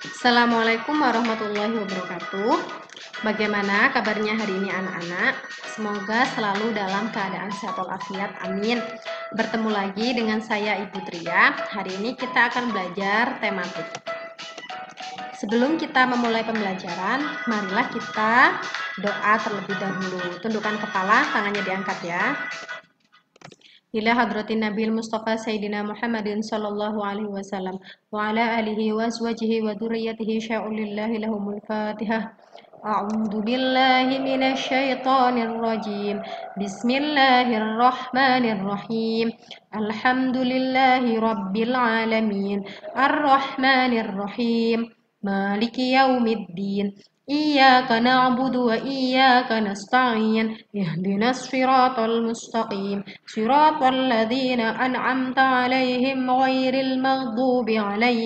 Assalamualaikum warahmatullahi wabarakatuh. Bagaimana kabarnya hari ini anak-anak? Semoga selalu dalam keadaan sehat walafiat. Amin. Bertemu lagi dengan saya Ibu Tria. Hari ini kita akan belajar tematik. Sebelum kita memulai pembelajaran, marilah kita doa terlebih dahulu. Tundukkan kepala, tangannya diangkat ya. Ila hadratin Nabil Mustafa Sayyidina Muhammadin sallallahu alaihi wasallam wa ala alihi wa azwajihi wa dhurriyyatihi sya'ulillahi lahumul fatihah. A'udzu billahi minasy syaithanir rajim. Bismillahirrahmanirrahim. Alhamdulillahi rabbil alamin. Arrahmanir rahim. Maliki yaumiddin. Iyyaka na'budu wa iyyaka nasta'in. Ihdinas siratal mustaqim. Siratal ladzina an'amta 'alaihim ghairil maghdubi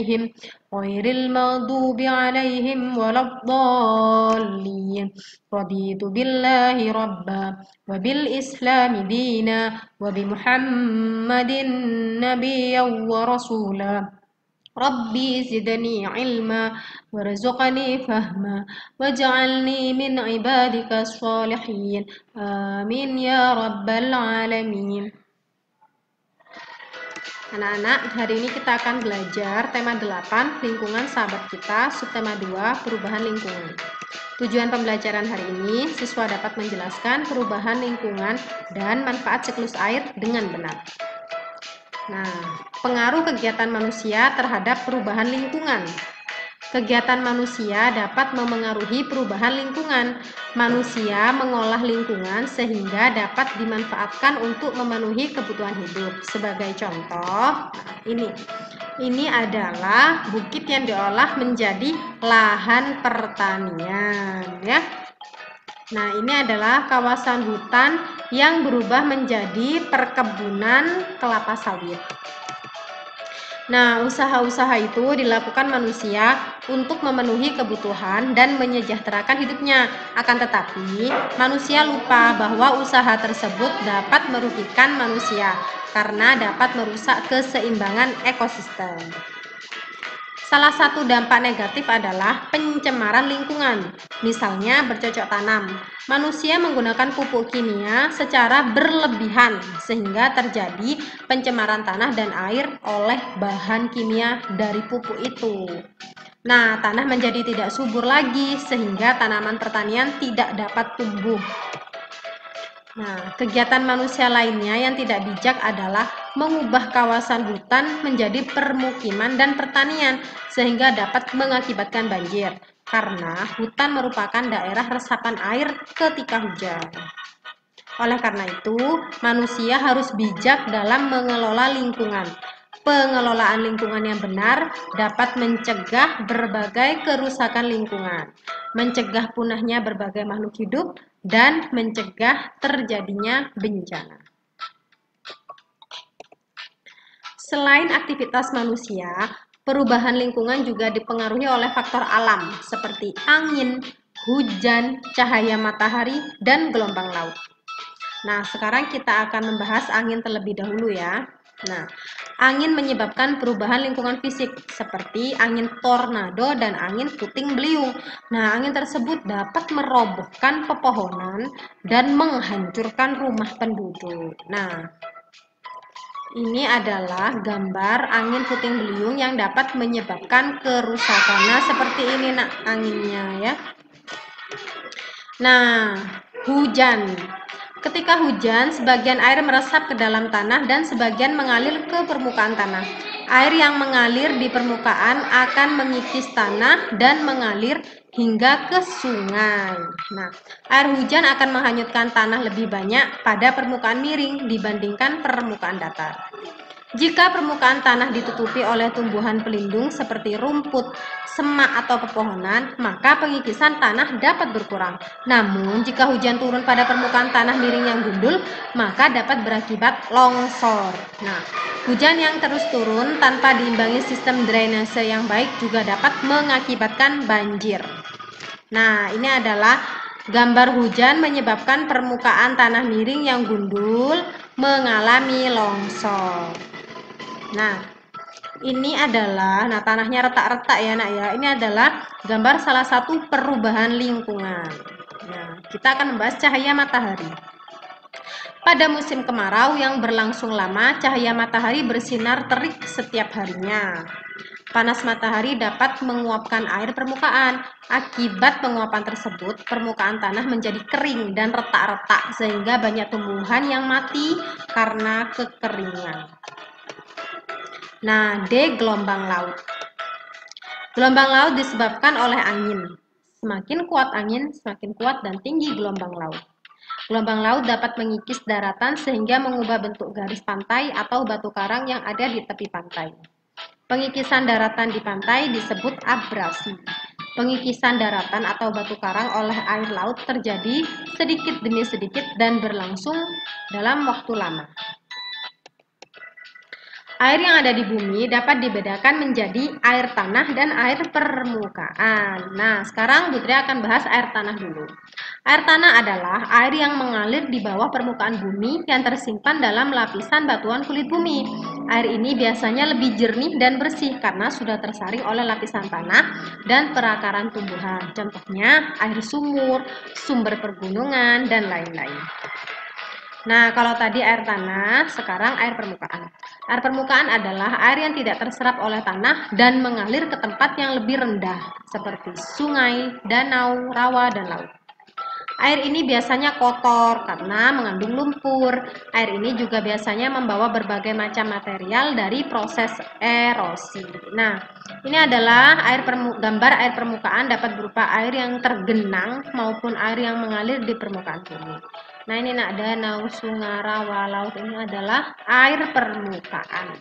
'alaihim waladdallin. Raditu billahi rabba wa bil islami dina wa bi Muhammadin nabiyyan wa rasula. Rabbi zidni ilma warzuqni fahma waj'alni min ibadika sholihin. Amin ya rabbal alamin. Anak-anak, hari ini kita akan belajar tema 8, lingkungan sahabat kita, subtema 2, perubahan lingkungan. Tujuan pembelajaran hari ini, siswa dapat menjelaskan perubahan lingkungan dan manfaat siklus air dengan benar. Nah, pengaruh kegiatan manusia terhadap perubahan lingkungan. Kegiatan manusia dapat memengaruhi perubahan lingkungan. Manusia mengolah lingkungan sehingga dapat dimanfaatkan untuk memenuhi kebutuhan hidup. Sebagai contoh, ini adalah bukit yang diolah menjadi lahan pertanian, ya. Nah, ini adalah kawasan hutan yang berubah menjadi perkebunan kelapa sawit. Nah, usaha-usaha itu dilakukan manusia untuk memenuhi kebutuhan dan menyejahterakan hidupnya. Akan tetapi, manusia lupa bahwa usaha tersebut dapat merugikan manusia karena dapat merusak keseimbangan ekosistem. Salah satu dampak negatif adalah pencemaran lingkungan, misalnya bercocok tanam. Manusia menggunakan pupuk kimia secara berlebihan sehingga terjadi pencemaran tanah dan air oleh bahan kimia dari pupuk itu. Nah, tanah menjadi tidak subur lagi sehingga tanaman pertanian tidak dapat tumbuh. Nah, kegiatan manusia lainnya yang tidak bijak adalah mengubah kawasan hutan menjadi permukiman dan pertanian sehingga dapat mengakibatkan banjir karena hutan merupakan daerah resapan air ketika hujan. Oleh karena itu, manusia harus bijak dalam mengelola lingkungan. Pengelolaan lingkungan yang benar dapat mencegah berbagai kerusakan lingkungan, mencegah punahnya berbagai makhluk hidup, dan mencegah terjadinya bencana. Selain aktivitas manusia, perubahan lingkungan juga dipengaruhi oleh faktor alam seperti angin, hujan, cahaya matahari, dan gelombang laut. Nah, sekarang kita akan membahas angin terlebih dahulu ya. Nah, angin menyebabkan perubahan lingkungan fisik seperti angin tornado dan angin puting beliung. Nah, angin tersebut dapat merobohkan pepohonan dan menghancurkan rumah penduduk. Nah, ini adalah gambar angin puting beliung yang dapat menyebabkan kerusakan. Nah, seperti ini nak anginnya ya. Nah, hujan. Ketika hujan, sebagian air meresap ke dalam tanah dan sebagian mengalir ke permukaan tanah. Air yang mengalir di permukaan akan mengikis tanah dan mengalir hingga ke sungai. Nah, air hujan akan menghanyutkan tanah lebih banyak pada permukaan miring dibandingkan permukaan datar. Jika permukaan tanah ditutupi oleh tumbuhan pelindung seperti rumput, semak atau pepohonan, maka pengikisan tanah dapat berkurang. Namun, jika hujan turun pada permukaan tanah miring yang gundul, maka dapat berakibat longsor. Nah, hujan yang terus turun tanpa diimbangi sistem drainase yang baik juga dapat mengakibatkan banjir. Nah, ini adalah gambar hujan menyebabkan permukaan tanah miring yang gundul mengalami longsor. Nah, Ini adalah, nah tanahnya retak-retak ya nak ya. Ini adalah gambar salah satu perubahan lingkungan. Nah, kita akan membahas cahaya matahari. Pada musim kemarau yang berlangsung lama, cahaya matahari bersinar terik setiap harinya. Panas matahari dapat menguapkan air permukaan. Akibat penguapan tersebut, permukaan tanah menjadi kering dan retak-retak sehingga banyak tumbuhan yang mati karena kekeringan. Nah, D. Gelombang laut. Gelombang laut disebabkan oleh angin. Semakin kuat angin, semakin kuat dan tinggi gelombang laut. Gelombang laut dapat mengikis daratan sehingga mengubah bentuk garis pantai atau batu karang yang ada di tepi pantai. Pengikisan daratan di pantai disebut abrasi. Pengikisan daratan atau batu karang oleh air laut terjadi sedikit demi sedikit dan berlangsung dalam waktu lama. Air yang ada di bumi dapat dibedakan menjadi air tanah dan air permukaan. Nah, sekarang Putri akan bahas air tanah dulu. Air tanah adalah air yang mengalir di bawah permukaan bumi yang tersimpan dalam lapisan batuan kulit bumi. Air ini biasanya lebih jernih dan bersih karena sudah tersaring oleh lapisan tanah dan perakaran tumbuhan. Contohnya air sumur, sumber pergunungan, dan lain-lain. Nah, kalau tadi air tanah, sekarang air permukaan. Air permukaan adalah air yang tidak terserap oleh tanah dan mengalir ke tempat yang lebih rendah, seperti sungai, danau, rawa, dan laut. Air ini biasanya kotor karena mengandung lumpur. Air ini juga biasanya membawa berbagai macam material dari proses erosi. Nah, ini adalah gambar air permukaan dapat berupa air yang tergenang maupun air yang mengalir di permukaan bumi. Nah, ini nak danau, sungai, rawa, laut ini adalah air permukaan.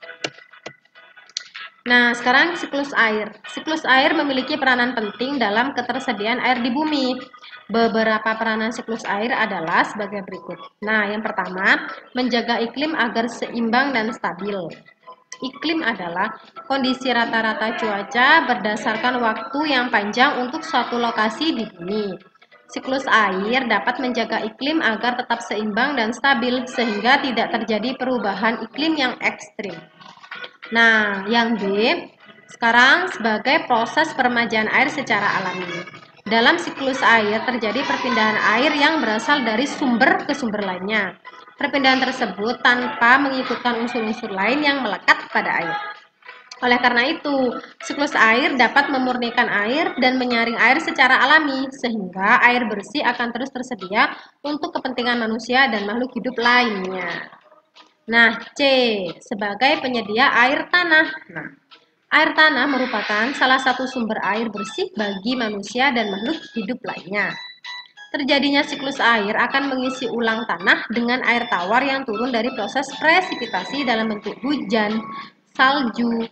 Nah, sekarang siklus air. Siklus air memiliki peranan penting dalam ketersediaan air di bumi. Beberapa peranan siklus air adalah sebagai berikut. Nah, yang pertama, menjaga iklim agar seimbang dan stabil. Iklim adalah kondisi rata-rata cuaca berdasarkan waktu yang panjang untuk suatu lokasi di bumi. Siklus air dapat menjaga iklim agar tetap seimbang dan stabil sehingga tidak terjadi perubahan iklim yang ekstrim. Nah, yang B, sekarang sebagai proses peremajaan air secara alami. Dalam siklus air terjadi perpindahan air yang berasal dari sumber ke sumber lainnya. Perpindahan tersebut tanpa mengikutkan unsur-unsur lain yang melekat pada air. Oleh karena itu, siklus air dapat memurnikan air dan menyaring air secara alami, sehingga air bersih akan terus tersedia untuk kepentingan manusia dan makhluk hidup lainnya. Nah, C, sebagai penyedia air tanah. Nah, air tanah merupakan salah satu sumber air bersih bagi manusia dan makhluk hidup lainnya. Terjadinya siklus air akan mengisi ulang tanah dengan air tawar yang turun dari proses presipitasi dalam bentuk hujan, salju,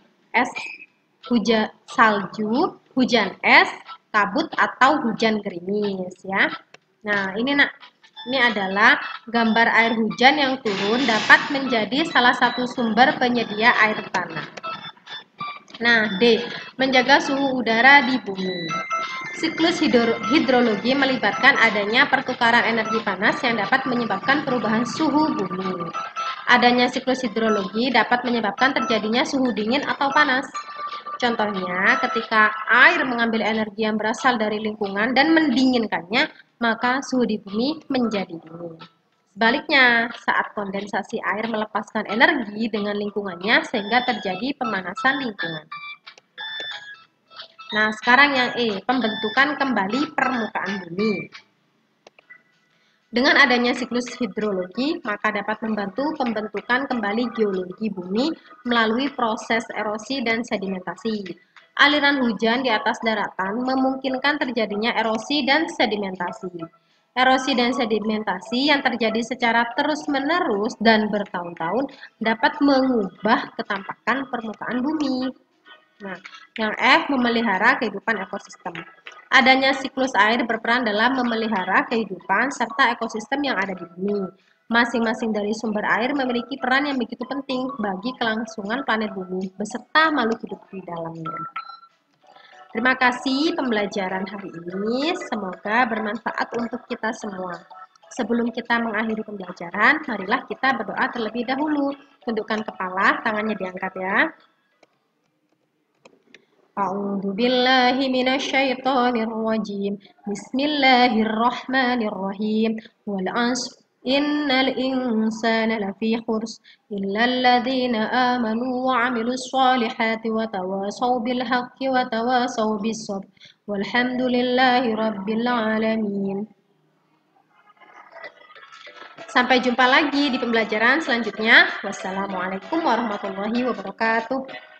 hujan es, kabut atau hujan gerimis ya. Nah, ini adalah gambar air hujan yang turun dapat menjadi salah satu sumber penyedia air tanah. Nah, D. Menjaga suhu udara di bumi. Siklus hidrologi melibatkan adanya pertukaran energi panas yang dapat menyebabkan perubahan suhu bumi. Adanya siklus hidrologi dapat menyebabkan terjadinya suhu dingin atau panas. Contohnya, ketika air mengambil energi yang berasal dari lingkungan dan mendinginkannya, maka suhu di bumi menjadi dingin. Sebaliknya, saat kondensasi air melepaskan energi dengan lingkungannya sehingga terjadi pemanasan lingkungan. Nah, sekarang yang E, pembentukan kembali permukaan bumi. Dengan adanya siklus hidrologi, maka dapat membantu pembentukan kembali geologi bumi melalui proses erosi dan sedimentasi. Aliran hujan di atas daratan memungkinkan terjadinya erosi dan sedimentasi. Erosi dan sedimentasi yang terjadi secara terus-menerus dan bertahun-tahun dapat mengubah ketampakan permukaan bumi. Nah, yang F, memelihara kehidupan ekosistem. Adanya siklus air berperan dalam memelihara kehidupan serta ekosistem yang ada di bumi. Masing-masing dari sumber air memiliki peran yang begitu penting bagi kelangsungan planet bumi beserta makhluk hidup di dalamnya. Terima kasih pembelajaran hari ini, semoga bermanfaat untuk kita semua. Sebelum kita mengakhiri pembelajaran, marilah kita berdoa terlebih dahulu. Tundukkan kepala, tangannya diangkat ya. A'udzu billahi minasyaitonir rajim. Bismillahirrahmanirrahim. Wal 'ashr. Innal insana lafi khusr illal ladzina amanu wa 'amilus solihati wa tawasaw bil haqqi wa tawasaw bis sabr. Walhamdulillahi rabbil alamin. Sampai jumpa lagi di pembelajaran selanjutnya. Wassalamualaikum warahmatullahi wabarakatuh.